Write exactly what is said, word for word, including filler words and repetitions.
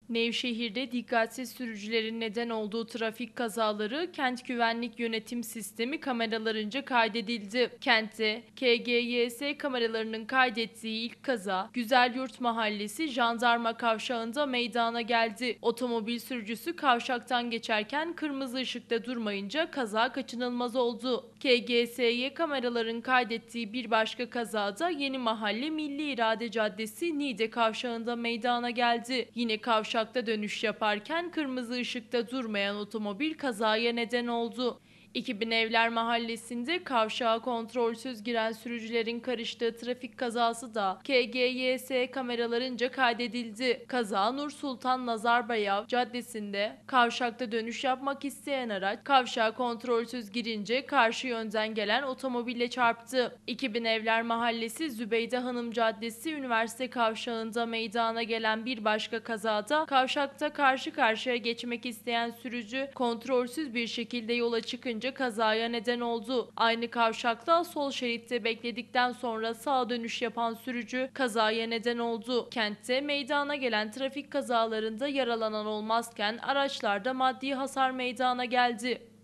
Nevşehir'de dikkatsiz sürücülerin neden olduğu trafik kazaları Kent Güvenlik Yönetim Sistemi kameralarınca kaydedildi. Kentte K G Y S kameralarının kaydettiği ilk kaza Güzelyurt Mahallesi Jandarma Kavşağı'nda meydana geldi. Otomobil sürücüsü kavşaktan geçerken kırmızı ışıkta durmayınca kaza kaçınılmaz oldu. K G S Y kameraların kaydettiği bir başka kazada Yeni Mahalle Milli İrade Caddesi Niğde Kavşağı'nda meydana geldi. Yine kavşak Kavşakta dönüş yaparken kırmızı ışıkta durmayan otomobil kazaya neden oldu. iki bin Evler Mahallesi'nde kavşağa kontrolsüz giren sürücülerin karıştığı trafik kazası da K G Y S kameralarınca kaydedildi. Kaza Nur Sultan Nazarbayev Caddesi'nde kavşakta dönüş yapmak isteyen araç kavşağa kontrolsüz girince karşı yönden gelen otomobille çarptı. iki bin Evler Mahallesi Zübeyde Hanım Caddesi Üniversite Kavşağı'nda meydana gelen bir başka kazada kavşakta karşı karşıya geçmek isteyen sürücü kontrolsüz bir şekilde yola çıkınca kazaya neden oldu. Aynı kavşakta sol şeritte bekledikten sonra sağa dönüş yapan sürücü kazaya neden oldu. Kentte meydana gelen trafik kazalarında yaralanan olmazken araçlarda maddi hasar meydana geldi.